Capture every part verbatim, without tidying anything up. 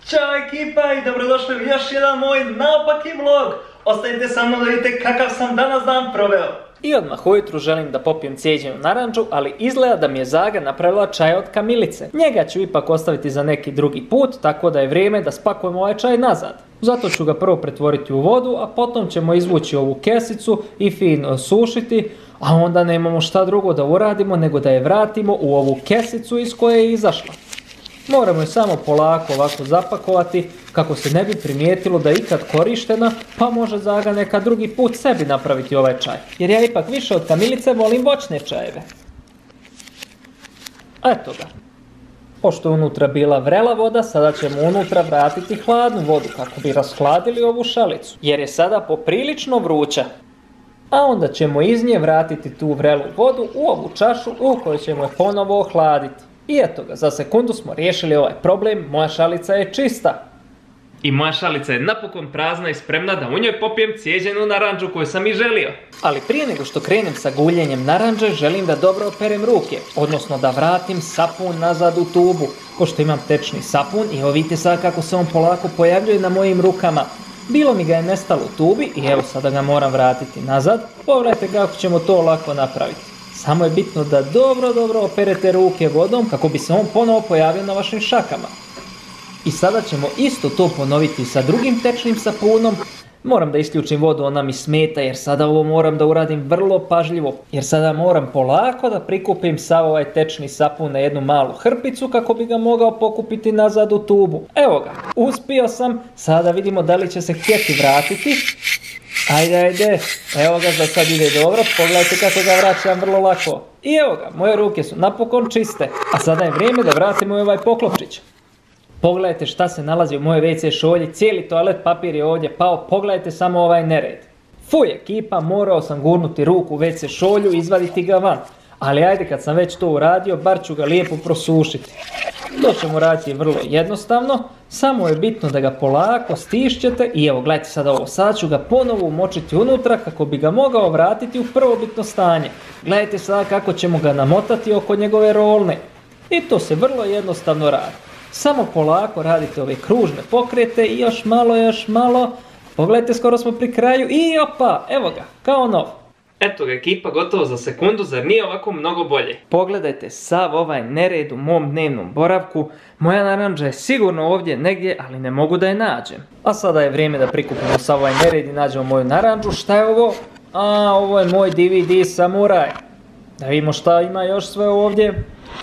Ćao ekipa i dobrodošli u još jedan moj naopaki vlog. Ostanite sa mnom da vidite kakav sam danas dan proveo. I odmah ujutru želim da popijem cijeđenu naranđu, ali izgleda da mi je Zaga napravila čaj od kamilice. Njega ću ipak ostaviti za neki drugi put, tako da je vrijeme da spakujem ovaj čaj nazad. Zato ću ga prvo pretvoriti u vodu, a potom ćemo izvući ovu kesicu i fino sušiti, a onda nemamo šta drugo da uradimo nego da je vratimo u ovu kesicu iz koje je izašla. Moramo je samo polako ovako zapakovati kako se ne bi primijetilo da je ikad korištena, pa može Zaga neka drugi put sebi napraviti ovaj čaj. Jer ja ipak više od kamilice volim voćne čajeve. Eto ga. Pošto je unutra bila vrela voda, sada ćemo unutra vratiti hladnu vodu kako bi rashladili ovu šalicu. Jer je sada poprilično vruća. A onda ćemo iz nje vratiti tu vrelu vodu u ovu čašu u kojoj ćemo je ponovo ohladiti. I eto ga, za sekundu smo riješili ovaj problem, moja šalica je čista. I moja šalica je napokon prazna i spremna da u njoj popijem cijeđenu naranđu koju sam i želio. Ali prije nego što krenem sa guljenjem naranđe, želim da dobro operem ruke, odnosno da vratim sapun nazad u tubu. Pošto imam tečni sapun i evo vidite sad kako se on polako pojavljuje na mojim rukama. Bilo mi ga je nestalo u tubi i evo sada ga moram vratiti nazad. Pogledajte kako ćemo to lako napraviti. Samo je bitno da dobro, dobro operete ruke vodom kako bi se on ponovo pojavio na vašim šakama. I sada ćemo isto to ponoviti sa drugim tečnim sapunom. Moram da isključim vodu, ona mi smeta jer sada ovo moram da uradim vrlo pažljivo. Jer sada moram polako da prikupim sav ovaj tečni sapun na jednu malu hrpicu kako bi ga mogao pokupiti nazad u tubu. Evo ga, uspio sam, sada vidimo da li će se htjeti vratiti. Ajde, ajde, evo ga, za sad ide dobro, pogledajte kako ga vraćam vrlo lako. I evo ga, moje ruke su napokon čiste, a sada je vrijeme da vratimo ovaj poklopčić. Pogledajte šta se nalazi u moje ve ce šolji, cijeli toalet papir je ovdje pao, pogledajte samo ovaj nered. Fuj ekipa, morao sam gurnuti ruku u ve ce šolju i izvaditi ga van. Ali ajde, kad sam već to uradio, bar ću ga lijepo prosušiti. To ćemo raditi vrlo jednostavno, samo je bitno da ga polako stišćete i evo gledajte sada ovo, sada ću ga ponovo umočiti unutra kako bi ga mogao vratiti u prvobitno stanje. Gledajte sada kako ćemo ga namotati oko njegove rolne. I to se vrlo jednostavno radi. Samo polako radite ove kružne pokrete i još malo, još malo. Pogledajte, skoro smo pri kraju i opa, evo ga, kao nov. Eto ga ekipa, gotovo za sekundu, zar nije ovako mnogo bolje? Pogledajte sav ovaj nered u mom dnevnom boravku. Moja naranđa je sigurno ovdje negdje, ali ne mogu da je nađem. A sada je vrijeme da prikupimo sav ovaj nered i nađemo moju naranđu. Šta je ovo? A, ovo je moj de ve de Samuraj. Da vidimo šta ima još sve ovdje.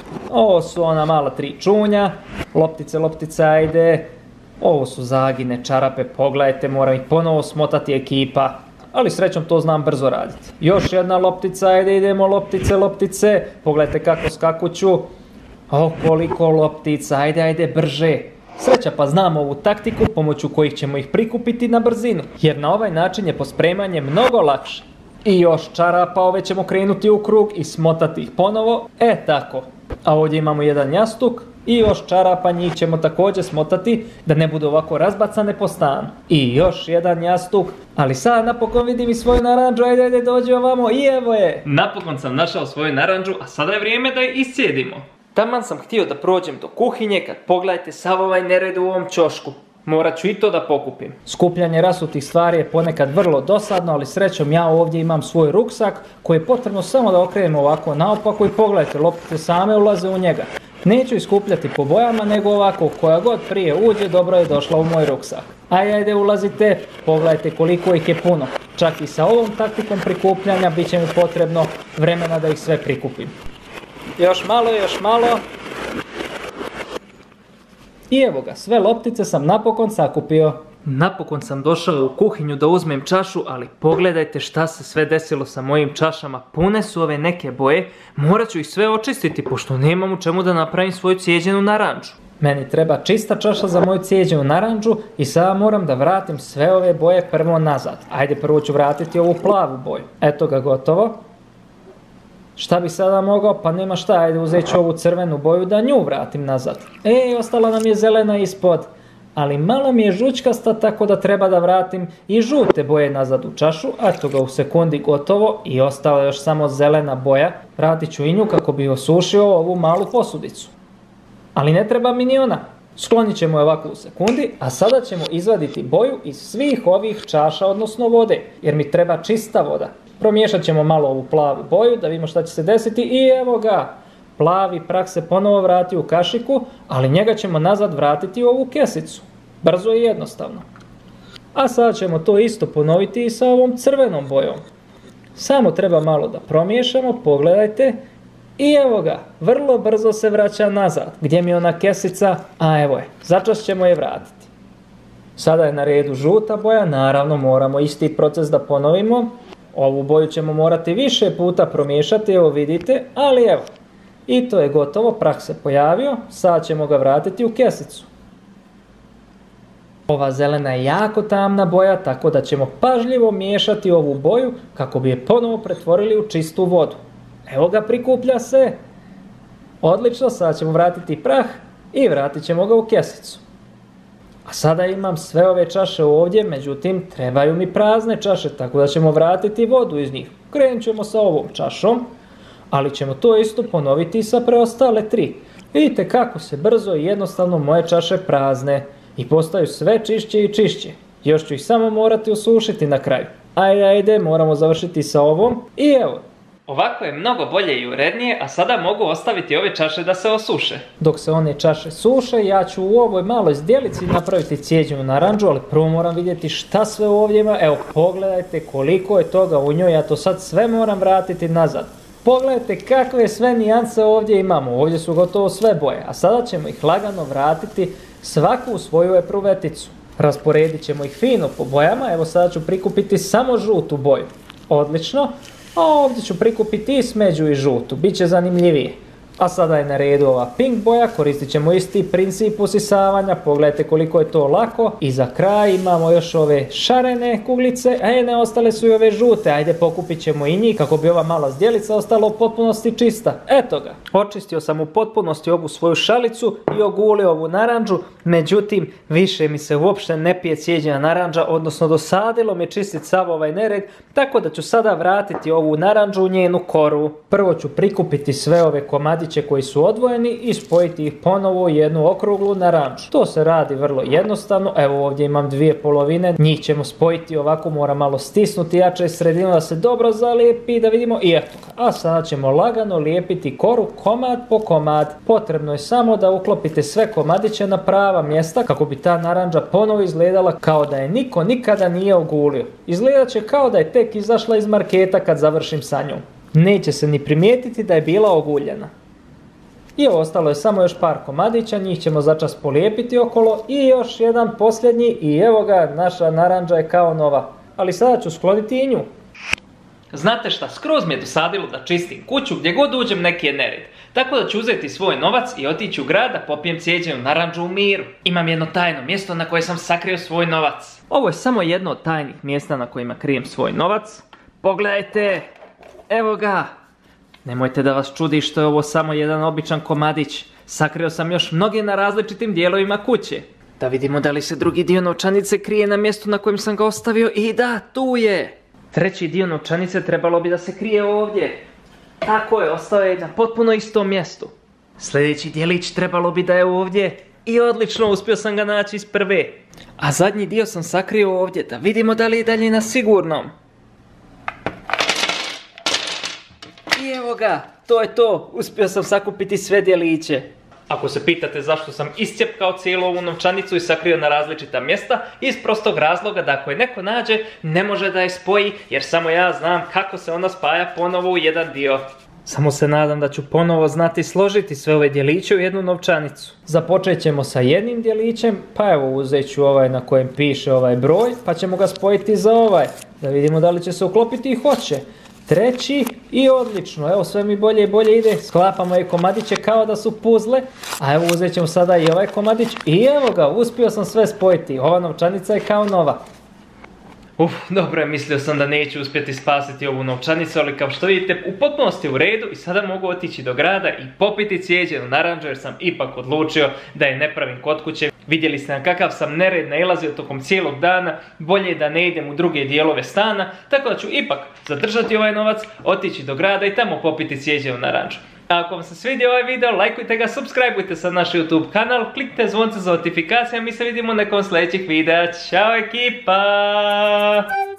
Ovo su ona mala tri čunja. Loptice, loptice, ajde. Ovo su Zagine čarape, pogledajte, moram ih ponovo smotati ekipa. Ali srećom to znam brzo raditi. Još jedna loptica, ajde idemo loptice, loptice. Pogledajte kako skakuću. O, koliko loptica, ajde, ajde, brže. Sreća pa znam ovu taktiku pomoću kojih ćemo ih prikupiti na brzinu. Jer na ovaj način je pospremanje mnogo lakše. I još čarapa, ove ćemo krenuti u krug i smotati ih ponovo. E tako. A ovdje imamo jedan jastuk. I još čarapa, njih ćemo također smotati da ne budu ovako razbacane po stanu. I još jedan jastuk, ali sad napokon vidim i svoju naranđu, ajde, ajde, dođi ovamo i evo je. Napokon sam našao svoju naranđu, a sada je vrijeme da je iscijedimo. Taman sam htio da prođem do kuhinje kad pogledajte sav ovaj nered u ovom ćošku. Morat ću i to da pokupim. Skupljanje rasutih stvari je ponekad vrlo dosadno, ali srećom ja ovdje imam svoj ruksak koji je potrebno samo da okrenem ovako naopako i pogledajte, loptice same ulaze u njega. Neću iskupljati po bojama, nego ovako, koja god prije uđe, dobro je došla u moj ruksak. Ajde, ajde, ulazite, pogledajte koliko ih je puno. Čak i sa ovom taktikom prikupljanja bit će mi potrebno vremena da ih sve prikupim. Još malo, još malo. I evo ga, sve loptice sam napokon sakupio. Napokon sam došao u kuhinju da uzmem čašu, ali pogledajte šta se sve desilo sa mojim čašama. Pune su ove neke boje, morat ću ih sve očistiti pošto nemam u čemu da napravim svoju cijeđenu naranđu. Meni treba čista čaša za moju cijeđenu naranđu i sada moram da vratim sve ove boje prvo nazad. Ajde, prvo ću vratiti ovu plavu boju. Eto ga, gotovo. Šta bi sada mogao? Pa nema šta, ajde uzet ću ovu crvenu boju da nju vratim nazad. Ej, ostala nam je zelena ispod. Ali malo mi je žučkasta, tako da treba da vratim i žute boje nazad u čašu. Eto ga, u sekundi gotovo i ostala još samo zelena boja. Vratit ću i nju kako bi osušio ovu malu posudicu. Ali ne treba mi ni ona. Sklonit ćemo je ovako u sekundi, a sada ćemo izvaditi boju iz svih ovih čaša, odnosno vode, jer mi treba čista voda. Promiješat ćemo malo ovu plavu boju da vidimo šta će se desiti i evo ga, plavi prah se ponovo vrati u kašiku, ali njega ćemo nazad vratiti u ovu kesicu. Brzo i jednostavno. A sada ćemo to isto ponoviti i sa ovom crvenom bojom. Samo treba malo da promiješamo, pogledajte. I evo ga, vrlo brzo se vraća nazad. Gdje mi je ona kesica? A evo je, začas ćemo je vratiti. Sada je na redu žuta boja, naravno moramo isti proces da ponovimo. Ovu boju ćemo morati više puta promiješati, evo vidite, ali evo. I to je gotovo, prah se pojavio, sad ćemo ga vratiti u kesicu. Ova zelena je jako tamna boja, tako da ćemo pažljivo miješati ovu boju kako bi je ponovo pretvorili u čistu vodu. Evo ga, prikuplja se. Odlično, sada ćemo vratiti prah i vratit ćemo ga u kesicu. A sada imam sve ove čaše ovdje, međutim trebaju mi prazne čaše, tako da ćemo vratiti vodu iz njih. Krenut ćemo sa ovom čašom, ali ćemo to isto ponoviti i sa preostale tri. Vidite kako se brzo i jednostavno moje čaše prazne i postaju sve čišće i čišće. Još ću ih samo morati osušiti na kraju. Ajde, ajde, moramo završiti sa ovom i evo. Ovako je mnogo bolje i urednije, a sada mogu ostaviti ove čaše da se osuše. Dok se one čaše suše, ja ću u ovoj maloj zdjelici napraviti cijeđenu naranđu, ali prvo moram vidjeti šta sve ovdje ima. Evo, pogledajte koliko je toga u njoj, ja to sad sve moram vratiti nazad. Pogledajte kakve sve nijanse ovdje imamo, ovdje su gotovo sve boje, a sada ćemo ih lagano vratiti svaku u svoju epruveticu. Rasporedit ćemo ih fino po bojama, evo sada ću prikupiti samo žutu boju. Odlično. A ovdje ću prikupiti i smeđu i žutu, bit će zanimljivije. A sada je na redu ova pink boja, koristit ćemo isti princip usisavanja, pogledajte koliko je to lako. I za kraj imamo još ove šarene kuglice, a ne ostale su i ove žute, ajde pokupit ćemo i njih kako bi ova mala zdjelica ostala u potpunosti čista. Eto ga, očistio sam u potpunosti ovu svoju šalicu i ogulio ovu naranđu, međutim više mi se uopšte ne pije cijeđena naranđa, odnosno dosadilo mi čistiti sav ovaj nered, tako da ću sada vratiti ovu naranđu u njenu koru. Prvo ću prikupiti sve ove komadiće koji su odvojeni i spojiti ih ponovo u jednu okruglu naranđu. To se radi vrlo jednostavno, evo ovdje imam dvije polovine, njih ćemo spojiti ovako, mora malo stisnuti jače sredinu da se dobro zalijepi, da vidimo i eto ga. A sada ćemo lagano lijepiti koru komad po komad. Potrebno je samo da uklopite sve komadiće na prava mjesta kako bi ta naranđa ponovo izgledala kao da je niko nikada nije ogulio. Izgledat će kao da je tek izašla iz marketa kad završim sa njom. Neće se ni primijetiti da je bila oguljena. I ostalo je samo još par komadića, njih ćemo začas polijepiti okolo i još jedan posljednji i evo ga, naša naranđa je kao nova. Ali sada ću skloniti i nju. Znate šta, skroz mi je dosadilo da čistim kuću, gdje god uđem neki je nered. Tako da ću uzeti svoj novac i otići u grad da popijem cijeđenu naranđu u miru. Imam jedno tajno mjesto na koje sam sakrio svoj novac. Ovo je samo jedno od tajnih mjesta na kojima krijem svoj novac. Pogledajte, evo ga. Nemojte da vas čudi što je ovo samo jedan običan komadić. Sakrio sam još mnoge na različitim dijelovima kuće. Da vidimo da li se drugi dio novčanice krije na mjestu na kojem sam ga ostavio. I da, tu je. Treći dio novčanice trebalo bi da se krije ovdje. Tako je, ostao je na potpuno istom mjestu. Sljedeći dijelić trebalo bi da je ovdje. I odlično, uspio sam ga naći iz prve. A zadnji dio sam sakrio ovdje, da vidimo da li je dalje na sigurnom. I evo ga, to je to, uspio sam sakupiti sve dijeliće. Ako se pitate zašto sam iscijepkao cijelu ovu novčanicu i sakrio na različita mjesta, iz prostog razloga da ako je neko nađe, ne može da je spoji, jer samo ja znam kako se ona spaja ponovo u jedan dio. Samo se nadam da ću ponovo znati složiti sve ove dijeliće u jednu novčanicu. Započet ćemo sa jednim dijelićem, pa evo uzet ću ovaj na kojem piše ovaj broj, pa ćemo ga spojiti za ovaj, da vidimo da li će se uklopiti i hoće. Treći i odlično, evo sve mi bolje i bolje ide, sklapamo i komadiće kao da su puzle, a evo uzet ćemo sada i ovaj komadić i evo ga, uspio sam sve spojiti, ova novčanica je kao nova. Uf, dobro je, mislio sam da neću uspjeti spasiti ovu novčanicu, ali kao što vidite u potpunosti u redu i sada mogu otići do grada i popiti cijeđenu naranđu jer sam ipak odlučio da je ne pravim kod kuće. Vidjeli ste na kakav sam nered nailazio tokom cijelog dana, bolje je da ne idem u druge dijelove stana, tako da ću ipak zadržati ovaj novac, otići do grada i tamo popiti cijeđenu naranđu. Ako vam se svidio ovaj video, lajkujte ga, subscribeujte se na naš YouTube kanal, kliknite zvonce za notifikacije, a mi se vidimo u nekom sljedećih videa. Ćao ekipa!